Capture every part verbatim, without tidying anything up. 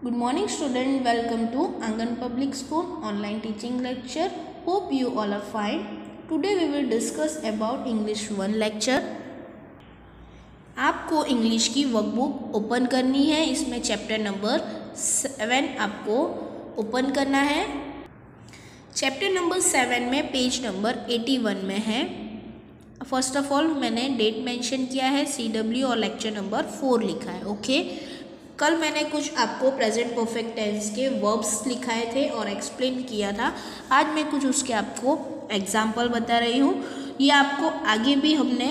Good morning student, welcome to Angan Public School online teaching lecture. Hope you all are fine. Today we will discuss about English one lecture. आपको English की workbook open करनी है। इसमें chapter number seven आपको open करना है। Chapter number seven में page number eighty one में है। फर्स्ट ऑफ ऑल मैंने डेट मेंशन किया है, सी डब्ल्यू और लेक्चर नंबर फोर लिखा है। Okay okay? कल मैंने कुछ आपको प्रेजेंट परफेक्ट टेंस के वर्ब्स लिखाए थे और एक्सप्लेन किया था। आज मैं कुछ उसके आपको एग्जाम्पल बता रही हूँ। ये आपको आगे भी हमने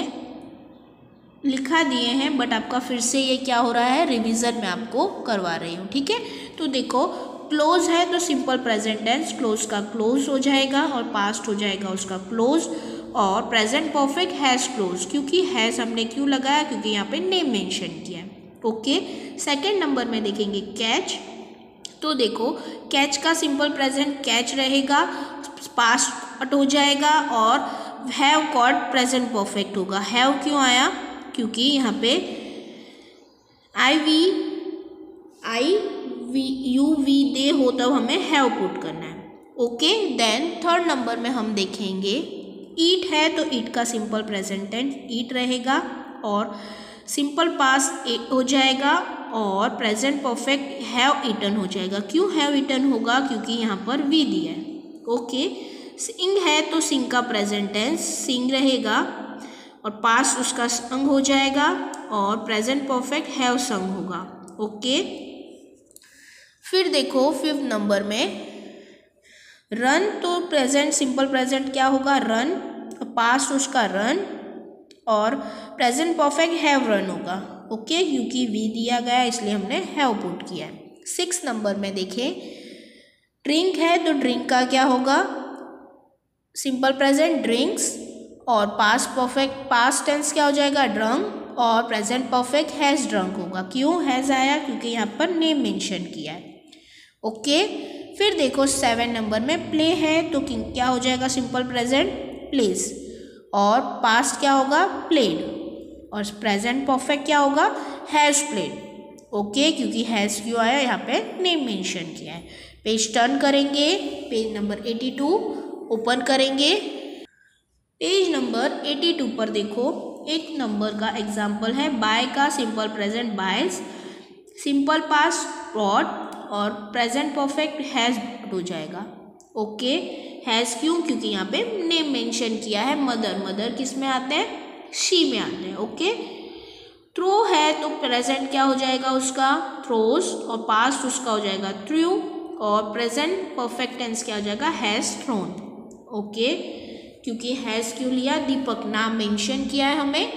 लिखा दिए हैं, बट आपका फिर से ये क्या हो रहा है, रिवीजन में आपको करवा रही हूँ। ठीक है, तो देखो क्लोज है तो सिंपल प्रेजेंट टेंस क्लोज का क्लोज हो जाएगा और पास्ट हो जाएगा उसका क्लोज। और प्रेजेंट परफेक्ट हैज़ क्लोज, क्योंकि हैज़ हमने क्यों लगाया, क्योंकि यहाँ पे नेम मेंशन किया है। ओके, सेकेंड नंबर में देखेंगे कैच। तो देखो कैच का सिंपल प्रेजेंट कैच रहेगा, पास्ट हो जाएगा और हैव कॉट प्रेजेंट परफेक्ट होगा। हैव क्यों आया, क्योंकि यहाँ पे I we I we you we they हो तब हमें हैव पुट करना है। ओके, देन थर्ड नंबर में हम देखेंगे ईट है तो ईट का सिंपल प्रेजेंट टेंस ईट रहेगा और सिंपल पास्ट हो जाएगा और प्रेजेंट परफेक्ट हैव ईटन हो जाएगा। क्यों हैव ईटन होगा, क्योंकि यहाँ पर वी दिया है। ओके, सिंग है तो सिंग का प्रेजेंट टेंस सिंग रहेगा और पास्ट उसका संग हो जाएगा और प्रेजेंट परफेक्ट हैव संग होगा। ओके, फिर देखो फिफ्थ नंबर में रन तो प्रेजेंट सिंपल प्रेजेंट क्या होगा, रन, पास्ट उसका रन और प्रेजेंट परफेक्ट हैव रन होगा। ओके, क्योंकि वी दिया गया इसलिए हमने हैव पुट किया है। सिक्स नंबर में देखें ड्रिंक है तो ड्रिंक का क्या होगा, सिंपल प्रेजेंट ड्रिंक्स और पास्ट परफेक्ट पास्ट टेंस क्या हो जाएगा, ड्रंक और प्रेजेंट परफेक्ट हैज़ ड्रंक होगा। क्यों हैज़ आया, क्योंकि यहाँ पर नेम मेंशन किया है। ओके, फिर देखो सेवन नंबर में प्ले है तो क्या हो जाएगा, सिंपल प्रेजेंट प्लेस और पास्ट क्या होगा, प्लेड और प्रेजेंट परफेक्ट क्या होगा, हैज़ प्लेड। ओके, क्योंकि हैज़ क्यों आया, यहाँ पे नेम मेंशन किया है। पेज टर्न करेंगे, page number eighty two open करेंगे। पेज नंबर एटी टू पर देखो एक नंबर का एग्जाम्पल है, बाय का simple present buys, simple past brought और प्रेजेंट परफेक्ट हैज़ हो जाएगा। ओके, हैज़ क्यों, क्योंकि यहाँ पे नेम मेंशन किया है। मदर, मदर किस में आते हैं, शी में आते हैं। ओके, थ्रो है तो प्रेजेंट क्या हो जाएगा उसका, थ्रोज और पास्ट उसका हो जाएगा थ्रू और प्रेजेंट परफेक्ट टेंस क्या हो जाएगा, हैज़ थ्रोन। ओके, क्योंकि हैज़ क्यों लिया, दीपक नाम मेंशन किया है हमें।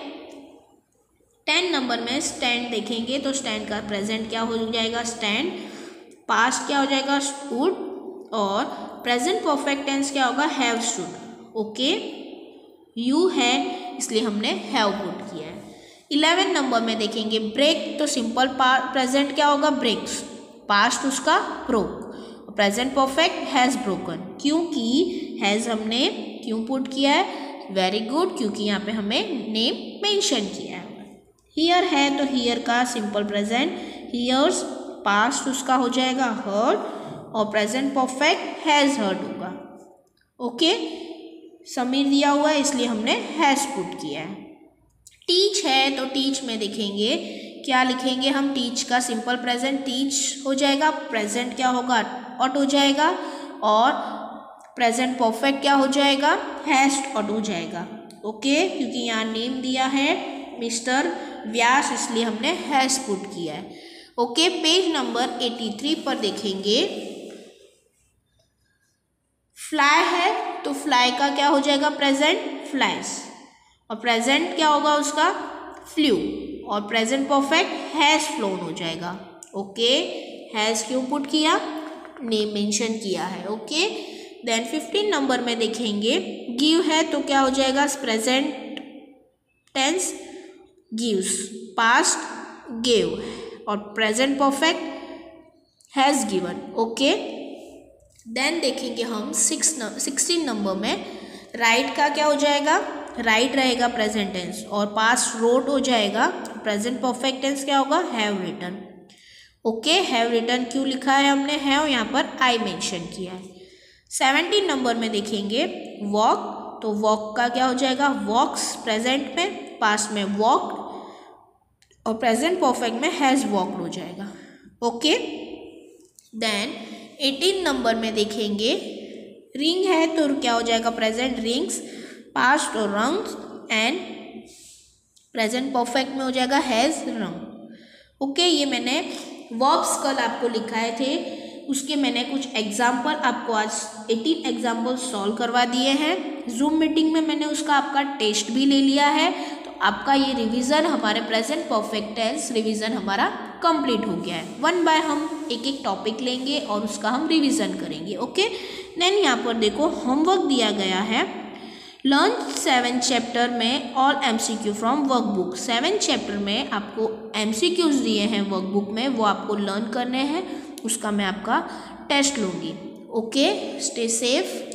टेन नंबर में स्टैंड देखेंगे तो स्टैंड का प्रेजेंट क्या हो जाएगा, स्टैंड, पास्ट क्या हो जाएगा, स्टूड और प्रेजेंट परफेक्ट टेंस क्या होगा, हैव स्टूड। ओके, यू है इसलिए हमने हैव पुट किया है। इलेवन नंबर में देखेंगे ब्रेक तो सिंपल प्रेजेंट क्या होगा, ब्रेक्स, पास्ट उसका broke, present perfect has broken. क्योंकि हैज़ हमने क्यों पुट किया है, वेरी गुड, क्योंकि यहाँ पे हमें नेम मेंशन किया है। हियर है तो हियर का सिंपल प्रेजेंट हियर्स, पास्ट उसका हो जाएगा हर्ड और प्रेजेंट परफेक्ट हैज़ हर्ड होगा। ओके, समीर दिया हुआ है इसलिए हमने हैज़ पुट किया है। टीच है तो टीच में देखेंगे क्या लिखेंगे हम, टीच का सिंपल प्रेजेंट टीच हो जाएगा, प्रेजेंट क्या होगा, ऑट हो जाएगा और प्रेजेंट परफेक्ट क्या हो जाएगा, हैज़ ऑट हो जाएगा। ओके, क्योंकि यहाँ नेम दिया है मिस्टर व्यास इसलिए हमने हैज़ पुट किया है। Okay, page number eighty three पर देखेंगे फ्लाई है तो फ्लाई का क्या हो जाएगा, प्रेजेंट फ्लाइज और प्रेजेंट क्या होगा उसका, फ्लू और प्रेजेंट परफेक्ट हैज़ फ्लोन हो जाएगा। ओके, हैज़ क्यों पुट किया, नेम मेंशन किया है। ओके, देन फिफ्टीन नंबर में देखेंगे गिव है तो क्या हो जाएगा, present tense gives, past give और present perfect has given. Okay, then देखेंगे हम सिक्स सिक्सटीन नंबर में राइट का क्या हो जाएगा, राइट रहेगा प्रेजेंट टेंस और पास्ट रोट हो जाएगा, प्रेजेंट परफेक्ट टेंस क्या होगा, have written. Okay, have written क्यों लिखा है हमने, हैव यहाँ पर आई मेंशन किया है। सेवनटीन नंबर में देखेंगे वॉक, तो वॉक का क्या हो जाएगा, वॉक्स प्रेजेंट में, पास्ट में वॉक्ड और प्रेजेंट परफेक्ट में हैज़ वॉक्ड हो जाएगा। ओके, देन एटीन नंबर में देखेंगे रिंग है तो क्या हो जाएगा, प्रेजेंट रिंग्स, पास्ट और रंग्स एंड प्रेजेंट परफेक्ट में हो जाएगा हैज़ रंग। ओके, ये मैंने वर्ब्स कल आपको लिखाए थे, उसके मैंने कुछ एग्जाम्पल आपको आज अठारह एग्जाम्पल सॉल्व करवा दिए हैं। जूम मीटिंग में मैंने उसका आपका टेस्ट भी ले लिया है, तो आपका ये रिवीजन हमारे प्रेजेंट परफेक्ट टेंस रिवीजन हमारा कंप्लीट हो गया है। वन बाय हम एक एक टॉपिक लेंगे और उसका हम रिवीजन करेंगे। ओके, देन यहाँ पर देखो होमवर्क दिया गया है, लर्न सेवन चैप्टर में all MCQ from workbook. Seven chapter में आपको एमसीक्यूज दिए हैं वर्कबुक में, वो आपको लर्न करने हैं, उसका मैं आपका टेस्ट लूँगी। Okay, stay safe.